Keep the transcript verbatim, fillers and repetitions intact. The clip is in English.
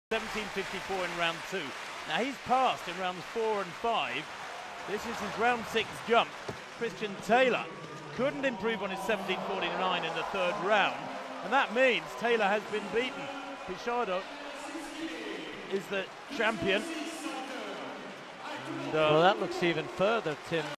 seventeen fifty-four in round two. Now he's passed in rounds four and five. This is his round six jump. Christian Taylor couldn't improve on his seventeen forty-nine in the third round, and that means Taylor has been beaten. Pichardo is the champion. And, uh, well, that looks even further, Tim.